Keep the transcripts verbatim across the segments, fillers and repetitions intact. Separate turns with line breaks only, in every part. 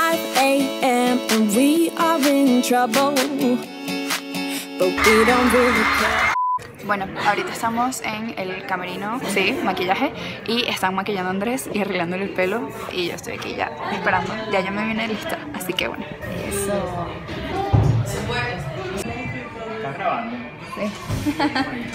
five A M and we are in trouble, but we don't really care.
Bueno, ahorita estamos en el camerino, sí, maquillaje, y están maquillando a Andrés y arreglándole el pelo, y yo estoy aquí ya esperando, ya yo me vine lista, así que bueno. Eso.
¿Estás grabando?
Sí.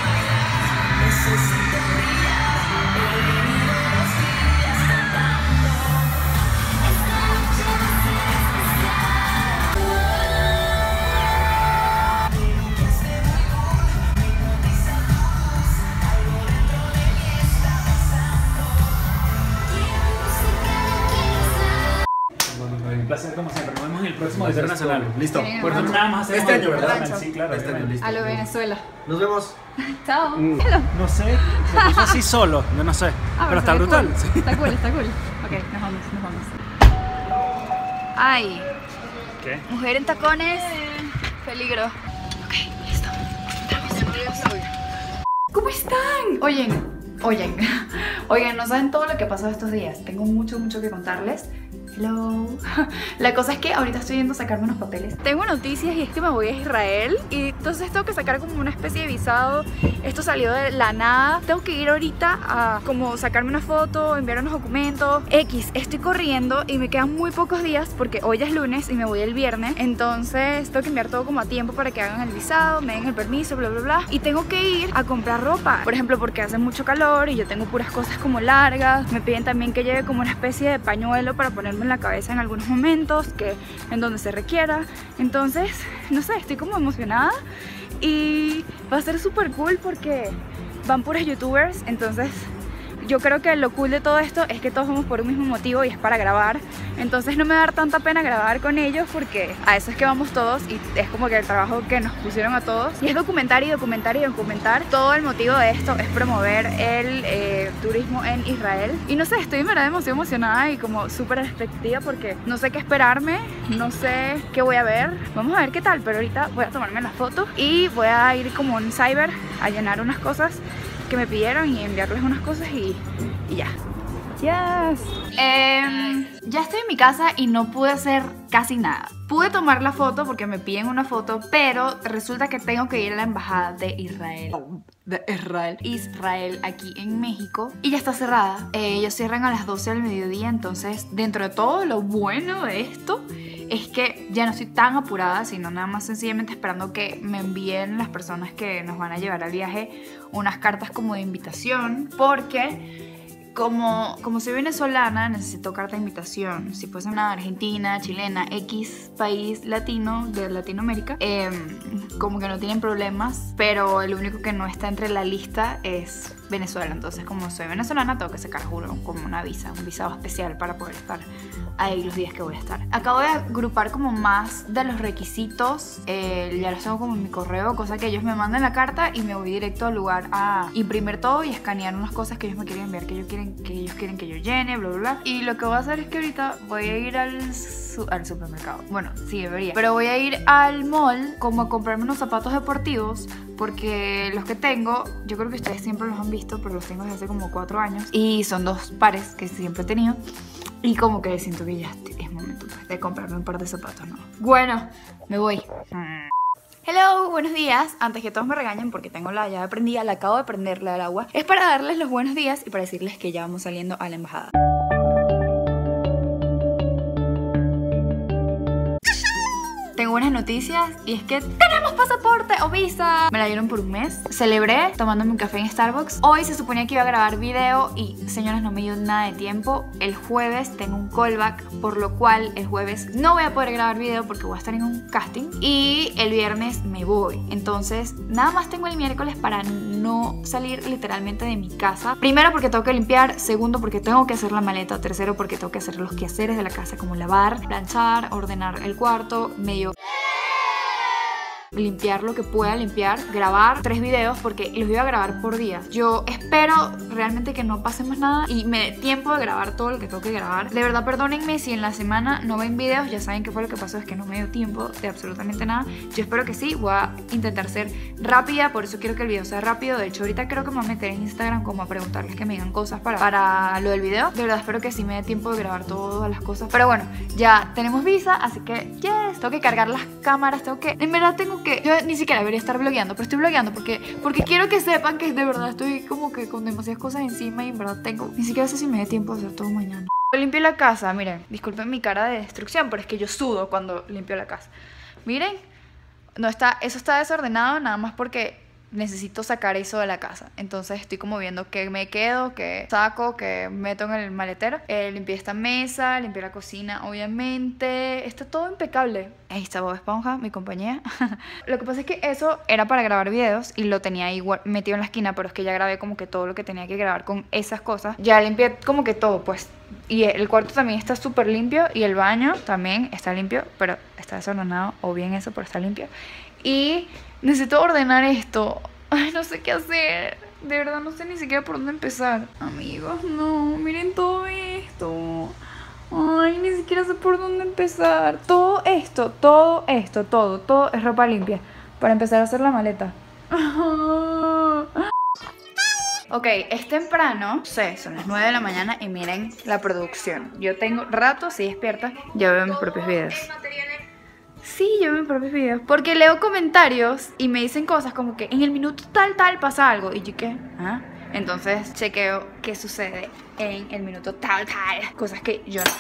Un placer como siempre. Nos vemos en el próximo Deseo Nacional.
Listo.
Por eso nada más
Este año, ¿verdad?
Sí, claro.
Este año, listo.
A lo Venezuela.
Nos vemos.
Chao.
Mm, no sé, se puso así solo, yo no sé.
Ah,
pero está
se ve
brutal.
cool.
Sí.
Está cool, está cool. Ok, nos vamos, nos vamos. Ay,
¿Qué?
mujer en tacones, peligro. Ok, listo. Entramos. ¿Cómo están? Oyen, oyen, oigan, no saben todo lo que ha pasado estos días. Tengo mucho, mucho que contarles. Hello. La cosa es que ahorita estoy yendo a sacarme unos papeles. Tengo noticias y es que me voy a Israel y entonces tengo que sacar como una especie de visado. Esto salió de la nada. Tengo que ir ahorita a como sacarme una foto, enviar unos documentos. X, estoy corriendo y me quedan muy pocos días porque hoy ya es lunes y me voy el viernes. Entonces tengo que enviar todo como a tiempo para que hagan el visado, me den el permiso, bla, bla, bla. Y tengo que ir a comprar ropa. Por ejemplo, porque hace mucho calor y yo tengo puras cosas como largas. Me piden también que lleve como una especie de pañuelo para ponerme en la cabeza en algunos momentos, que en donde se requiera. Entonces, no sé, estoy como emocionada y va a ser súper cool porque van puras youtubers. Entonces yo creo que lo cool de todo esto es que todos vamos por un mismo motivo y es para grabar. Entonces no me va a dar tanta pena grabar con ellos porque a eso es que vamos todos y es como que el trabajo que nos pusieron a todos. Y es documentar y documentar y documentar. Todo el motivo de esto es promover el eh, turismo en Israel. Y no sé, estoy en verdad demasiado emocionada y como súper expectativa porque no sé qué esperarme, no sé qué voy a ver. Vamos a ver qué tal, pero ahorita voy a tomarme la foto y voy a ir como en cyber a llenar unas cosas que me pidieron y enviarles unas cosas y, y ya. Yes. Eh, ya estoy en mi casa y no pude hacer casi nada. Pude tomar la foto porque me piden una foto, pero resulta que tengo que ir a la embajada de Israel. De Israel. Israel aquí en México. Y ya está cerrada. Eh, ellos cierran a las doce del mediodía, entonces dentro de todo lo bueno de esto es que ya no estoy tan apurada, sino nada más sencillamente esperando que me envíen las personas que nos van a llevar al viaje unas cartas como de invitación, porque Como, como soy venezolana, necesito carta de invitación. Si fuese una argentina, chilena, X país latino de Latinoamérica, eh, como que no tienen problemas, pero el único que no está entre la lista es Venezuela. Entonces, como soy venezolana, tengo que sacar juro, como una visa, un visado especial para poder estar ahí los días que voy a estar. Acabo de agrupar como más de los requisitos, eh, ya los tengo como en mi correo, cosa que ellos me mandan la carta y me voy directo al lugar a imprimir todo y escanear unas cosas que ellos me quieren enviar, que ellos quieren que ellos quieren que yo llene, bla, bla, bla. Y lo que voy a hacer es que ahorita voy a ir al, su al supermercado. Bueno, sí, debería. Pero voy a ir al mall como a comprarme unos zapatos deportivos, porque los que tengo, yo creo que ustedes siempre los han visto, pero los tengo desde hace como cuatro años. Y son dos pares que siempre he tenido. Y como que siento que ya es momento pues, de comprarme un par de zapatos, ¿no? Bueno, me voy. Hello, buenos días. Antes que todos me regañen porque tengo la llave prendida, la acabo de prenderla al agua. Es para darles los buenos días y para decirles que ya vamos saliendo a la embajada. Tengo buenas noticias y es que tenemos pasaporte o visa. Me la dieron por un mes. Celebré tomándome un café en Starbucks. Hoy se suponía que iba a grabar video y, señoras, no me dio nada de tiempo. El jueves tengo un callback, por lo cual el jueves no voy a poder grabar video porque voy a estar en un casting. Y el viernes me voy. Entonces, nada más tengo el miércoles para no salir literalmente de mi casa. Primero porque tengo que limpiar. Segundo porque tengo que hacer la maleta. Tercero porque tengo que hacer los quehaceres de la casa, como lavar, planchar, ordenar el cuarto, medio limpiar lo que pueda limpiar, grabar tres videos porque los iba a grabar por día. Yo espero realmente que no pase más nada y me dé tiempo de grabar todo lo que tengo que grabar. De verdad, perdónenme si en la semana no ven videos, ya saben que fue lo que pasó, es que no me dio tiempo de absolutamente nada. Yo espero que sí, voy a intentar ser rápida, por eso quiero que el video sea rápido. De hecho, ahorita creo que me voy a meter en Instagram como a preguntarles que me digan cosas para, para lo del video. De verdad, espero que sí me dé tiempo de grabar todas las cosas. Pero bueno, ya tenemos visa, así que yes, tengo que cargar las cámaras, tengo que... En verdad tengo que... Yo ni siquiera debería estar vlogueando, pero estoy vlogueando porque, porque quiero que sepan que de verdad estoy como que con demasiadas cosas encima y en verdad tengo... Ni siquiera sé si me dé tiempo de hacer todo mañana. Yo limpié la casa, miren, disculpen mi cara de destrucción, pero es que yo sudo cuando limpio la casa. Miren, no está, eso está desordenado nada más porque necesito sacar eso de la casa. Entonces estoy como viendo qué me quedo, qué saco, qué meto en el maletero. Eh, limpié esta mesa, limpié la cocina, obviamente. Está todo impecable. Ahí está Bob Esponja, mi compañía. Lo que pasa es que eso era para grabar videos y lo tenía ahí metido en la esquina, pero es que ya grabé como que todo lo que tenía que grabar con esas cosas. Ya limpié como que todo, pues. Y el cuarto también está súper limpio y el baño también está limpio, pero está desordenado, o bien eso, pero está limpio. Y necesito ordenar esto. Ay, no sé qué hacer. De verdad no sé ni siquiera por dónde empezar. Amigos, no, miren todo esto. Ay, ni siquiera sé por dónde empezar. Todo esto, todo esto, todo, todo es ropa limpia para empezar a hacer la maleta. Ok, es temprano, no sé, son las nueve de la mañana y miren la producción. Yo tengo rato así despierta, ya veo mis propios videos. Sí, yo veo mis propios videos porque leo comentarios y me dicen cosas como que en el minuto tal tal pasa algo y yo qué, ¿ah? Entonces chequeo qué sucede en el minuto tal tal, cosas que yo no.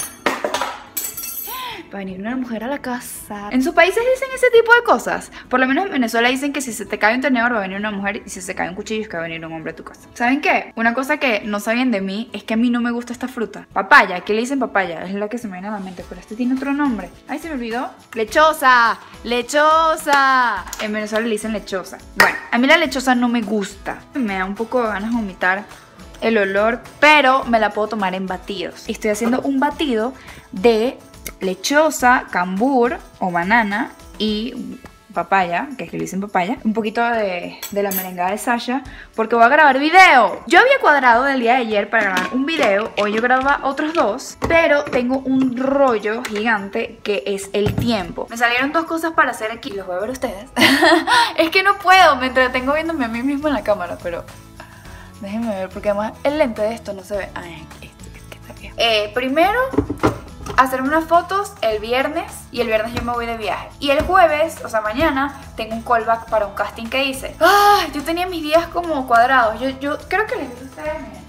Va a venir una mujer a la casa. En sus países dicen ese tipo de cosas. Por lo menos en Venezuela dicen que si se te cae un tenedor va a venir una mujer y si se cae un cuchillo es que va a venir un hombre a tu casa. ¿Saben qué? Una cosa que no sabían de mí es que a mí no me gusta esta fruta. Papaya, ¿qué le dicen papaya? Es la que se me viene a la mente, pero este tiene otro nombre. Ay, se me olvidó. Lechosa, lechosa. En Venezuela le dicen lechosa. Bueno, a mí la lechosa no me gusta. Me da un poco de ganas de vomitar el olor, pero me la puedo tomar en batidos. Estoy haciendo un batido de lechosa, cambur o banana y papaya, que es que le dicen papaya, un poquito de, de la merengada de Sasha, porque voy a grabar video. Yo había cuadrado del día de ayer para grabar un video, hoy yo grababa otros dos, pero tengo un rollo gigante que es el tiempo. Me salieron dos cosas para hacer aquí, los voy a ver ustedes. Es que no puedo, me entretengo viéndome a mí mismo en la cámara, pero déjenme ver, porque además el lente de esto no se ve. Ay, esto, es que está bien. Eh, primero... hacerme unas fotos el viernes y el viernes yo me voy de viaje. Y el jueves, o sea mañana, tengo un callback para un casting que hice. ¡Ah! Yo tenía mis días como cuadrados. Yo, yo creo que les digo a ustedes, miren.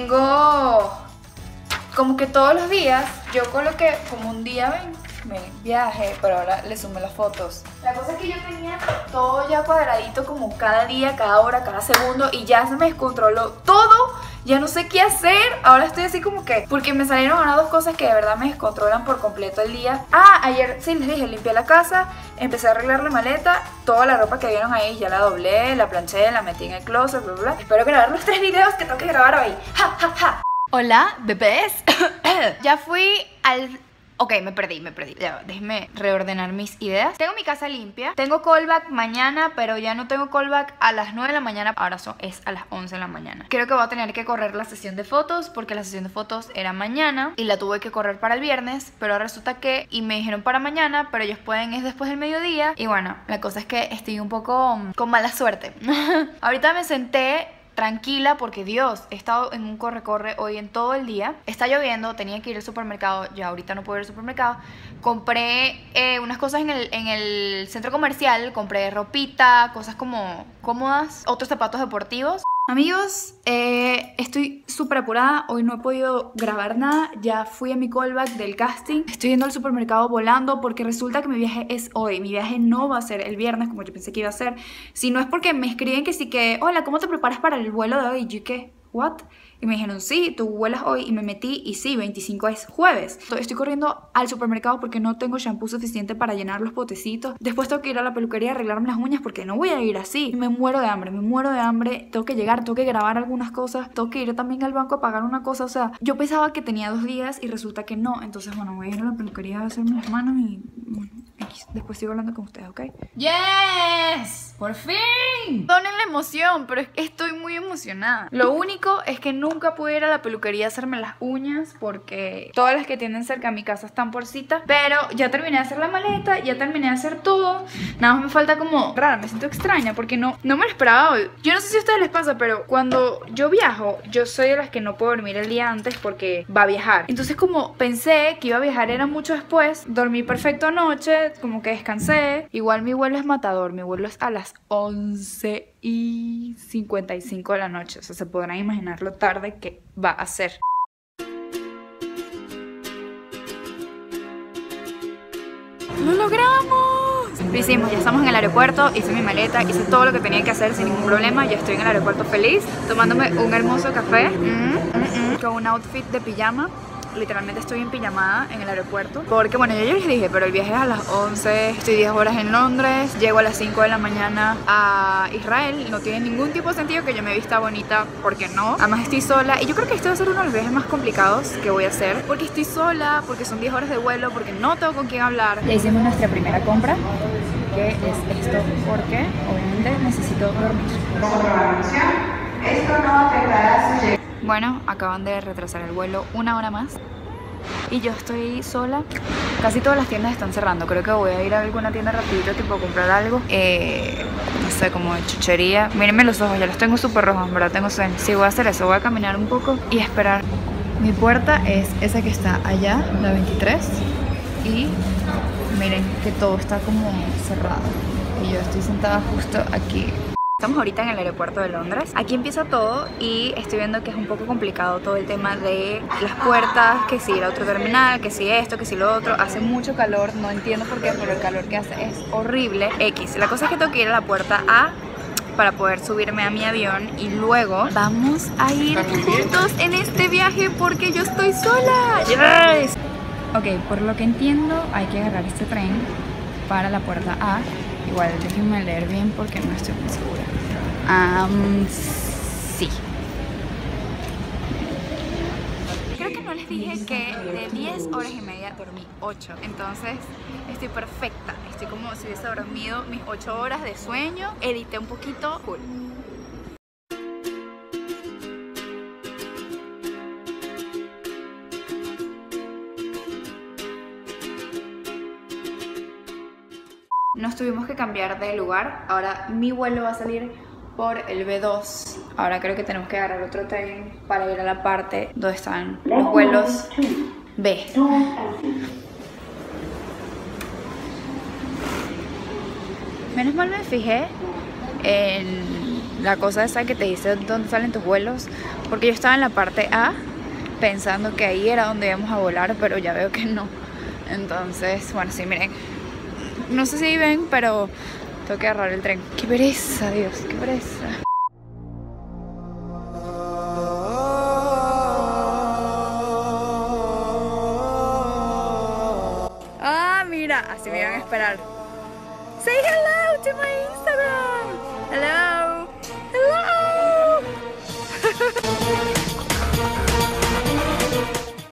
Tengo como que todos los días, yo coloqué como un día, ven, ven, viaje, pero ahora le sumé las fotos. La cosa es que yo tenía todo ya cuadradito como cada día, cada hora, cada segundo y ya se me descontroló todo. Ya no sé qué hacer, ahora estoy así como que... Porque me salieron ahora dos cosas que de verdad me descontrolan por completo el día. Ah, ayer sí les dije, limpié la casa, empecé a arreglar la maleta. Toda la ropa que vieron ahí ya la doblé, la planché, la metí en el closet, bla, bla, bla. Espero grabar los tres videos que tengo que grabar hoy. Ja, ja, ja. Hola, bebés. Ya fui al... Ok, me perdí, me perdí. Ya, déjenme reordenar mis ideas. Tengo mi casa limpia. Tengo callback mañana, pero ya no tengo callback a las nueve de la mañana. Ahora son, es a las once de la mañana. Creo que voy a tener que correr la sesión de fotos, porque la sesión de fotos era mañana y la tuve que correr para el viernes, pero resulta que... Y me dijeron para mañana, pero ellos pueden es después del mediodía. Y bueno, la cosa es que estoy un poco um, con mala suerte. Ahorita me senté... tranquila porque Dios, he estado en un corre-corre hoy en todo el día. Está lloviendo, tenía que ir al supermercado, ya ahorita no puedo ir al supermercado. Compré eh, unas cosas en el, en el centro comercial, compré ropita, cosas como cómodas, otros zapatos deportivos. Amigos, eh, estoy súper apurada, hoy no he podido grabar nada, ya fui a mi callback del casting. Estoy yendo al supermercado volando porque resulta que mi viaje es hoy, mi viaje no va a ser el viernes como yo pensé que iba a ser, sino es porque me escriben que sí que, hola, ¿cómo te preparas para el vuelo de hoy? Y yo, ¿qué? ¿What? Y me dijeron, sí, tú vuelas hoy. Y me metí y sí, veinticinco es jueves. Estoy corriendo al supermercado porque no tengo shampoo suficiente para llenar los potecitos. Después tengo que ir a la peluquería a arreglarme las uñas porque no voy a ir así. Me muero de hambre, me muero de hambre. Tengo que llegar, tengo que grabar algunas cosas. Tengo que ir también al banco a pagar una cosa. O sea, yo pensaba que tenía dos días y resulta que no. Entonces, bueno, voy a ir a la peluquería a hacerme las manos y... bueno, X, después sigo hablando con ustedes, ¿ok? ¡Yes! ¡Por fin! Donen la emoción, pero es que estoy muy emocionada. Lo único es que nunca pude ir a la peluquería a hacerme las uñas porque todas las que tienen cerca a mi casa están por cita. Pero ya terminé de hacer la maleta, ya terminé de hacer todo. Nada más me falta como rara, me siento extraña porque no, no me lo esperaba hoy. Yo no sé si a ustedes les pasa, pero cuando yo viajo, yo soy de las que no puedo dormir el día antes porque va a viajar. Entonces como pensé que iba a viajar era mucho después, dormí perfecto anoche, como que descansé. Igual mi vuelo es matador, mi vuelo es a las once y cincuenta y cinco de la noche. O sea, se podrán imaginar lo tarde que va a ser. ¡Lo logramos! Lo hicimos, ya estamos en el aeropuerto, hice mi maleta, hice todo lo que tenía que hacer sin ningún problema. Ya estoy en el aeropuerto feliz, tomándome un hermoso café mm, mm, mm, con un outfit de pijama. Literalmente estoy en pijamada en el aeropuerto porque, bueno, yo ya les dije, pero el viaje es a las once, estoy diez horas en Londres, llego a las cinco de la mañana a Israel. No tiene ningún tipo de sentido que yo me vista bonita, porque no. Además estoy sola y yo creo que este va a ser uno de los viajes más complicados que voy a hacer, porque estoy sola, porque son diez horas de vuelo, porque no tengo con quién hablar. Ya hicimos nuestra primera compra, que es esto, porque obviamente necesito dormir. Esto no afectará su llegada. Bueno, acaban de retrasar el vuelo una hora más y yo estoy sola. Casi todas las tiendas están cerrando. Creo que voy a ir a alguna tienda rapidito, tipo a comprar algo, eh, no sé, como de chuchería. Mírenme los ojos, ya los tengo súper rojos, en verdad tengo sueño. Sí, voy a hacer eso, voy a caminar un poco y esperar. Mi puerta es esa que está allá, la veintitrés. Y miren que todo está como cerrado y yo estoy sentada justo aquí. Estamos ahorita en el aeropuerto de Londres. Aquí empieza todo y estoy viendo que es un poco complicado todo el tema de las puertas, que si ir a otro terminal, que si esto, que si lo otro. Hace mucho calor, no entiendo por qué, pero el calor que hace es horrible. X, la cosa es que tengo que ir a la puerta A para poder subirme a mi avión y luego vamos a ir juntos en este viaje porque yo estoy sola. Yes. Ok, por lo que entiendo hay que agarrar este tren para la puerta A. Igual déjenme leer bien porque no estoy muy segura. Um, sí. Creo que no les dije que de diez horas y media dormí ocho. Entonces estoy perfecta. Estoy como si hubiese dormido mis ocho horas de sueño. Edité un poquito. Cool. Nos tuvimos que cambiar de lugar. Ahora mi vuelo va a salir por el B dos. Ahora creo que tenemos que agarrar otro tren para ir a la parte donde están los vuelos B. Menos mal me fijé en la cosa esa que te dice dónde salen tus vuelos, porque yo estaba en la parte A pensando que ahí era donde íbamos a volar, pero ya veo que no. Entonces, bueno, sí, miren. No sé si ven, pero tengo que agarrar el tren. ¡Qué pereza, Dios! ¡Qué pereza! Ah, mira, así me iban a esperar. Say hello to my Instagram.